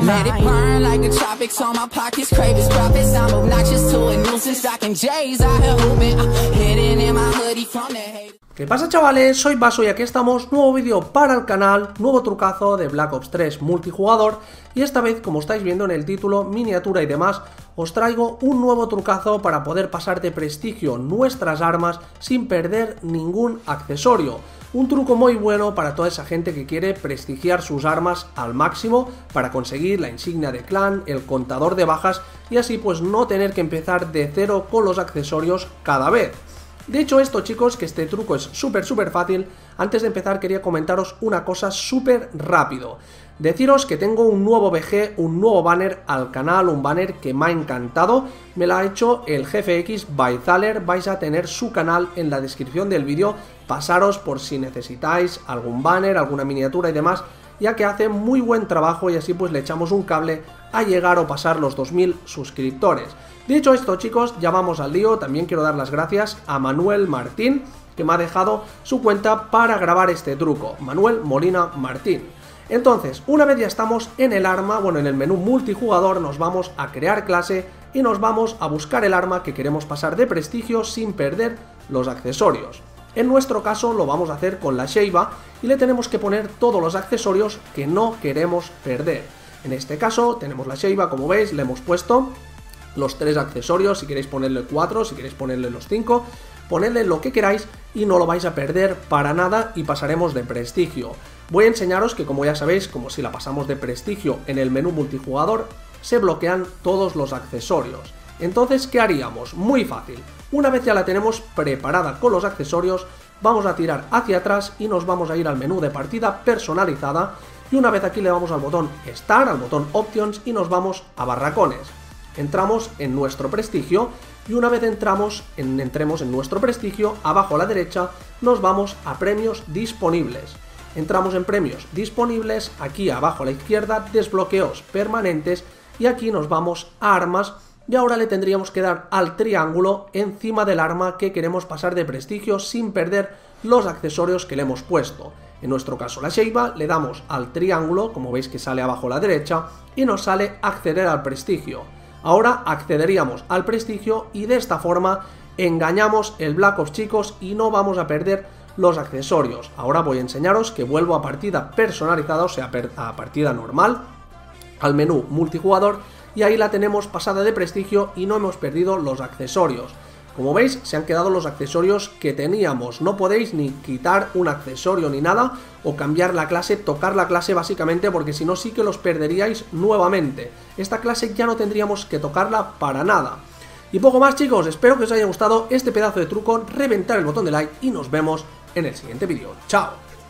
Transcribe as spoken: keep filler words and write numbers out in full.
Let it burn like the tropics on my pockets, cravings profits. I'm obnoxious to a nuisance, rocking J's out here hooping, hidden in my hoodie from the hate. ¿Qué pasa, chavales? Soy Baso y aquí estamos, nuevo vídeo para el canal, nuevo trucazo de Black Ops tres multijugador, y esta vez, como estáis viendo en el título, miniatura y demás, os traigo un nuevo trucazo para poder pasar de prestigio nuestras armas sin perder ningún accesorio. Un truco muy bueno para toda esa gente que quiere prestigiar sus armas al máximo para conseguir la insignia de clan, el contador de bajas y así pues no tener que empezar de cero con los accesorios cada vez. Dicho esto, chicos, que este truco es súper súper fácil, antes de empezar quería comentaros una cosa súper rápido. Deciros que tengo un nuevo B G, un nuevo banner al canal, un banner que me ha encantado, me lo ha hecho el Jefe X by Thaler, vais a tener su canal en la descripción del vídeo, pasaros por si necesitáis algún banner, alguna miniatura y demás, ya que hace muy buen trabajo y así pues le echamos un cable a llegar o pasar los dos mil suscriptores. Dicho esto, chicos, ya vamos al lío. También quiero dar las gracias a Manuel Martín, que me ha dejado su cuenta para grabar este truco, Manuel Molina Martín. Entonces, una vez ya estamos en el arma, bueno, en el menú multijugador, nos vamos a crear clase y nos vamos a buscar el arma que queremos pasar de prestigio sin perder los accesorios. En nuestro caso lo vamos a hacer con la Sheiva y le tenemos que poner todos los accesorios que no queremos perder. En este caso tenemos la Sheiva, como veis, le hemos puesto los tres accesorios, si queréis ponerle cuatro, si queréis ponerle los cinco, ponedle lo que queráis y no lo vais a perder para nada y pasaremos de prestigio. Voy a enseñaros que, como ya sabéis, como si la pasamos de prestigio en el menú multijugador, se bloquean todos los accesorios. Entonces, ¿qué haríamos? Muy fácil. Una vez ya la tenemos preparada con los accesorios, vamos a tirar hacia atrás y nos vamos a ir al menú de partida personalizada y una vez aquí le damos al botón Start, al botón Options y nos vamos a barracones. Entramos en nuestro prestigio y una vez entramos en, entremos en nuestro prestigio, abajo a la derecha nos vamos a premios disponibles. Entramos en premios disponibles, aquí abajo a la izquierda desbloqueos permanentes y aquí nos vamos a armas y ahora le tendríamos que dar al triángulo encima del arma que queremos pasar de prestigio sin perder los accesorios que le hemos puesto. En nuestro caso la Sheiva, le damos al triángulo, como veis que sale abajo a la derecha, y nos sale acceder al prestigio. Ahora accederíamos al prestigio y de esta forma engañamos el Black Ops, chicos, y no vamos a perder los accesorios. Ahora voy a enseñaros que vuelvo a partida personalizada, o sea, a partida normal, al menú multijugador, y ahí la tenemos pasada de prestigio y no hemos perdido los accesorios. Como veis, se han quedado los accesorios que teníamos. No podéis ni quitar un accesorio ni nada, o cambiar la clase, tocar la clase básicamente, porque si no sí que los perderíais nuevamente. Esta clase ya no tendríamos que tocarla para nada. Y poco más, chicos, espero que os haya gustado este pedazo de truco, reventar el botón de like y nos vemos en el siguiente vídeo. ¡Chao!